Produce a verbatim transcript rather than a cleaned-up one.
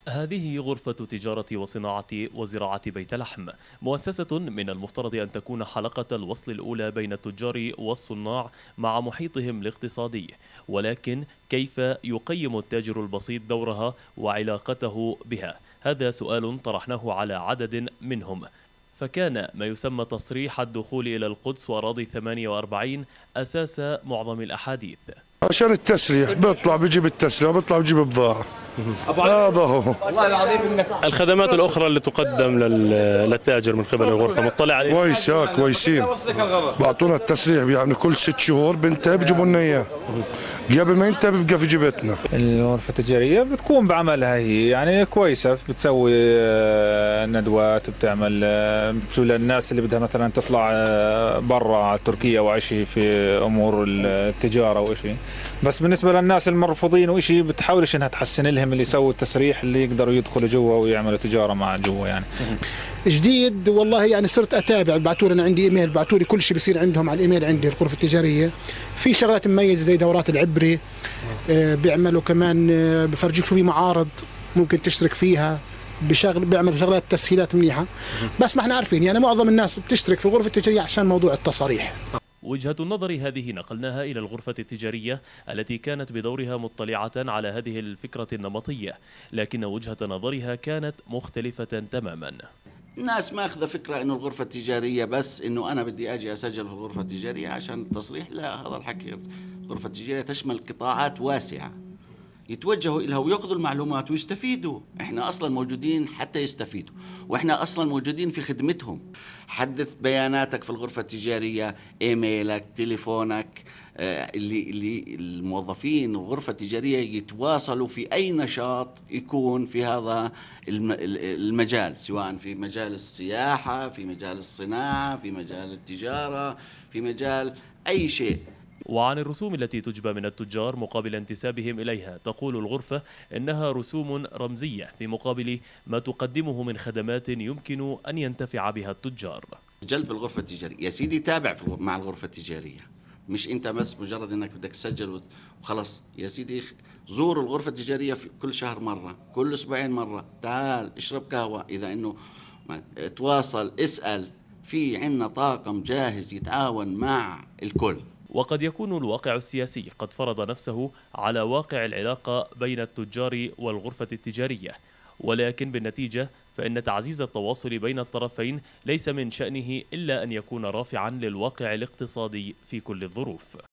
هذه غرفة تجارة وصناعة وزراعة بيت لحم، مؤسسة من المفترض أن تكون حلقة الوصل الأولى بين التجار والصناع مع محيطهم الاقتصادي، ولكن كيف يقيم التاجر البسيط دورها وعلاقته بها؟ هذا سؤال طرحناه على عدد منهم، فكان ما يسمى تصريح الدخول إلى القدس وأراضي ثمانية وأربعين أساس معظم الأحاديث. عشان التسريح بيطلع بيجيب التسريح بيطلع بيجيب بضاعة. هذا هو. الخدمات الأخرى اللي تقدم للتاجر من قبل الغرفة مطلع عليها؟ كويسة كويسين، بعطونا التسريح يعني كل ست شهور بنتهي بيجيبوا لنا إياه، قبل ما ينتهي بيبقى في جيبتنا. الغرفة التجارية بتكون بعملها هي يعني كويسة، بتسوي ندوات، بتعمل للناس اللي بدها مثلا تطلع برا على تركيا وعشي في أمور التجارة وإشي، بس بالنسبة للناس المرفوضين وإشي بتحاولش إنها تحسن لهم اللي يسووا التسريح اللي يقدروا يدخلوا جوا ويعملوا تجارة مع جوا يعني. جديد والله، يعني صرت اتابع، بعثوا لي، انا عندي ايميل، بعثوا لي كل شيء بيصير عندهم على الايميل عندي الغرفه التجاريه. في شغلات مميزه زي دورات العبري، آه بيعملوا كمان، آه بفرجيك شو في معارض ممكن تشترك فيها، بشغل بيعملوا شغلات تسهيلات منيحه. بس ما احنا عارفين يعني معظم الناس بتشترك في الغرفه التجاريه عشان موضوع التصاريح. وجهة النظر هذه نقلناها إلى الغرفة التجارية التي كانت بدورها مطلعة على هذه الفكرة النمطية، لكن وجهة نظرها كانت مختلفة تماما. الناس ما أخذ فكرة إنه الغرفة التجارية بس إنه أنا بدي أجي أسجل في الغرفة التجارية عشان التصريح، لا، هذا الحكي. الغرفة التجارية تشمل قطاعات واسعة يتوجهوا إليها ويأخذوا المعلومات ويستفيدوا. إحنا أصلا موجودين حتى يستفيدوا، وإحنا أصلا موجودين في خدمتهم. حدث بياناتك في الغرفة التجارية، إيميلك، تليفونك، اللي اللي الموظفين الغرفة التجارية يتواصلوا في أي نشاط يكون في هذا المجال، سواء في مجال السياحة، في مجال الصناعة، في مجال التجارة، في مجال أي شيء. وعن الرسوم التي تجبى من التجار مقابل انتسابهم إليها، تقول الغرفة إنها رسوم رمزية في مقابل ما تقدمه من خدمات يمكن أن ينتفع بها التجار. جلب الغرفة التجارية يا سيدي، تابع مع الغرفة التجارية، مش أنت بس مجرد أنك بدك تسجل وخلص. يا سيدي زور الغرفة التجارية في كل شهر مرة، كل أسبوعين مرة، تعال اشرب قهوة، إذا إنه تواصل، اسأل، في عنا طاقم جاهز يتعاون مع الكل. وقد يكون الواقع السياسي قد فرض نفسه على واقع العلاقة بين التجار والغرفة التجارية، ولكن بالنتيجة فإن تعزيز التواصل بين الطرفين ليس من شأنه إلا أن يكون رافعا للواقع الاقتصادي في كل الظروف.